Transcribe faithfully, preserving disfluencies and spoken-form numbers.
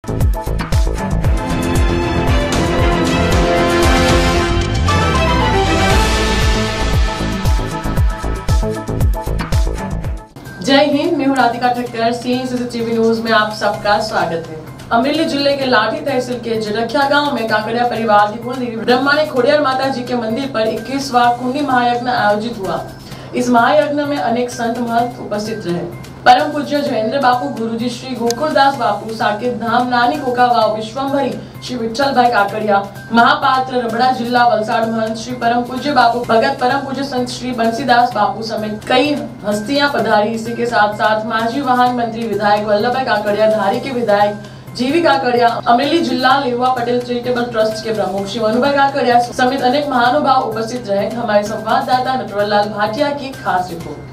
जय हिंद, मैं हूं राधिका ठक्कर। सीएनसीटीवी न्यूज में आप सबका स्वागत है। अमरेली जिले के लाठी तहसील के जरखिया गांव में काकड़िया परिवार की कुलदेवी ब्रह्माणी खोडियार माता जी के मंदिर पर इक्कीसवां कुंडी महायज्ञ आयोजित हुआ। इस महायज्ञ में अनेक संत महंत उपस्थित रहे। परम पूज्य जयेंद्र बापू, गुरुजी श्री गोकुलदास बापू, साकेत धाम नानी कोका वाव विश्वंभरी श्री विठ्ठल भाई काकड़िया, महापात्र रबड़ा जिला वलसाड़ महंत श्री परम पूज्य बापू भगत, परम पूज्य संत श्री बंसीदास बापू समेत कई हस्तियां पधारी। इसी के साथ साथ माजी वाहन मंत्री विधायक वल्लभ भाई काकड़िया, धारी के विधायक जीवी काकड़िया, अमरेली जिला लेवा पटेल चैरिटेबल ट्रस्ट के प्रमुख श्री मनुभाई काकड़िया समेत अनेक महानुभाव उपस्थित रहे। हमारे संवाददाता नटवरलाल भाटिया की खास रिपोर्ट।